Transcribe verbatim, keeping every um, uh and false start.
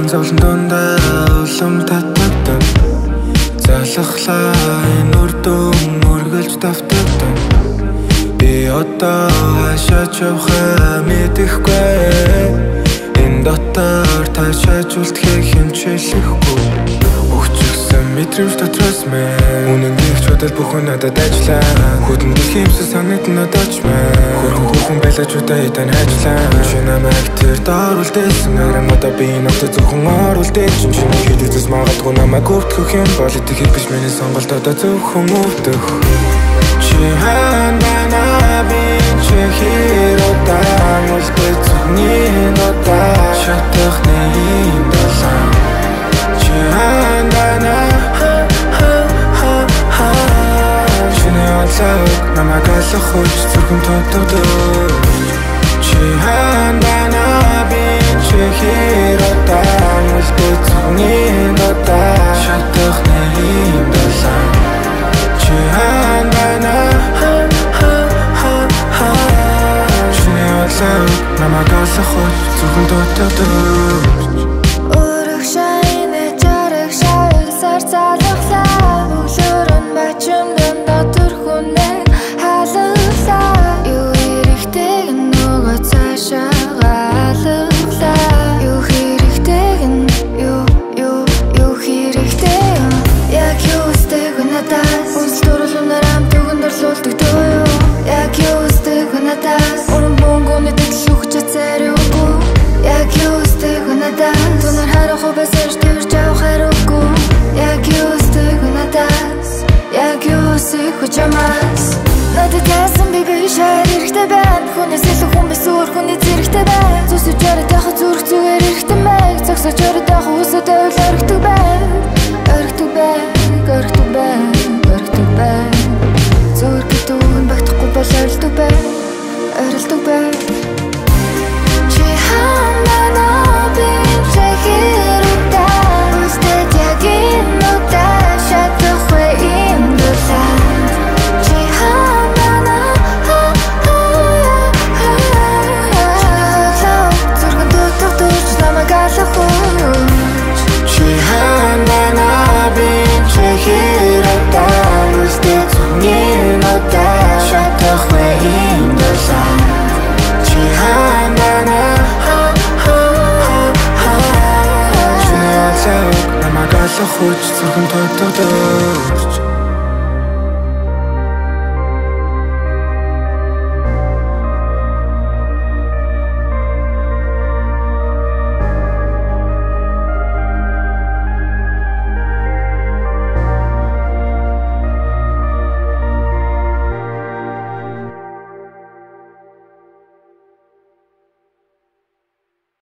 зовлон дундаа улам татагдав. Залхахлаа энэ үрдүн үргэлж давтагдав. Би одоо хашаач явахаа мэдэхгүй. Энэ дотор таашааж үлдэхийг хэмжээлэхгүй. Өгчгсөн мэдрэмж дотроос мэн үнэн гихч бодол бүхэн надад ажиллаа. Хөдөн дэлхиймсэ санагдана дооч мэн хөрхөн хүүхэн байлаач удаа хитэн хайжлаа. Чи намайг тэр доор үлдээсэн харин одоо би надад зөвхөн ор үлдээчин. Чиний хэд үзэс магадгүй намайг өвдөх юм бол итгэх биш миний сонголт одоо зөвхөн өвдөх. Чи хаана байна би чи хэр удаан үлдээ зүгний нотаа шатах нэм долоо. Чи хаана байна чиний олзаг намайг алах хүч зүрхэн тодогдоо. Чи хаана байна би чи хэр удаан үлдээ зүгний нотаа шатах нэм долоо. Чи хаана байна чиний олзаг намайг алах хүч зүрхэн тодогдоо. Надад яасан би би шаар эрэхтэй байна. Хүнээс илүү хүн биш зүгээр хүний зэрэгтэй байна. Зүсэж ороод явах зүрх зүгээр эрэхтэй байна. Зогсож ороод явах үсэд ойл орхидог байна. Орхидог байна, орхидог байна, орхидог байна. Зүгээр гэдүүн багтахгүй бол орилдог байна, орилдог байна. Чи хаана би чи хэр удаан үлдээд яг энэ удаа шатахгүй юм дулаа. Хүч зүрхэн тодогдож